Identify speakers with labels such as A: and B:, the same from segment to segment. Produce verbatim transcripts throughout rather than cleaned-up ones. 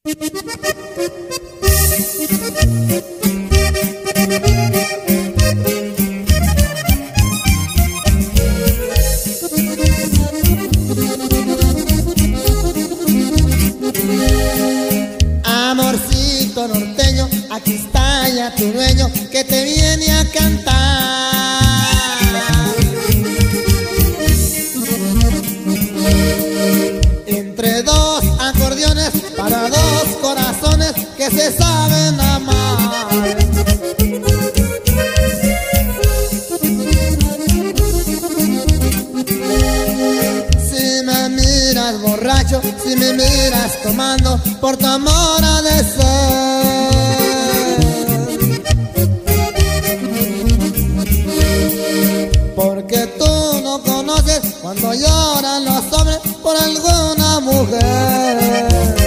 A: Amorcito norteño, aquí está ya tu dueño que te viene a cantar. Entre dos acordeones para dos corazones que se saben amar. Si me miras borracho, si me miras tomando, por tu amor ha de ser. Porque tú no conoces cuando lloran los hombres por alguna mujer.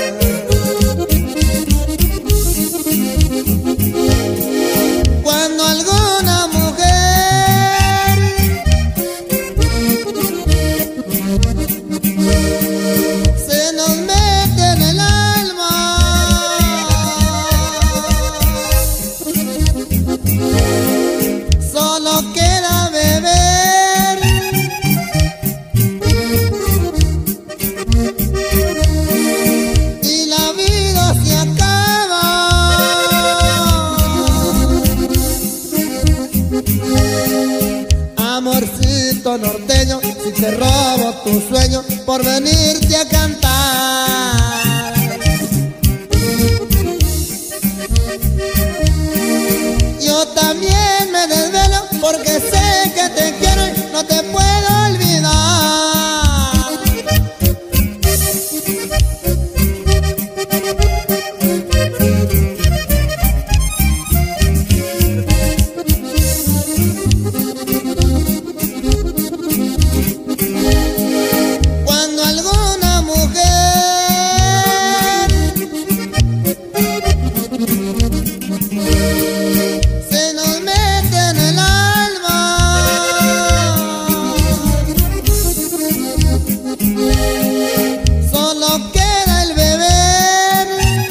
A: Cuando alguna mujer se nos mete en el alma, solo queda beber y la vida se acaba. Amorcito norteño, si te robo tu sueño por venirte a cantar. Yo también me desvelo porque sé que te quiero y no te puedo olvidar. Cuando alguna mujer se nos mete en el alma, solo queda el beber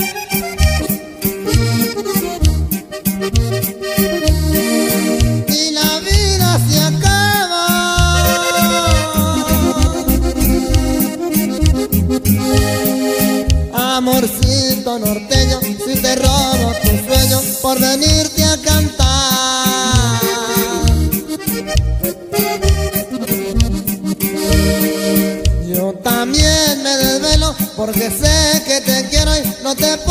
A: y la vida se acaba. Amorcito norteño, si te robo tu sueño por venirte a cantar. Yo también me desvelo porque sé que te quiero y no te puedo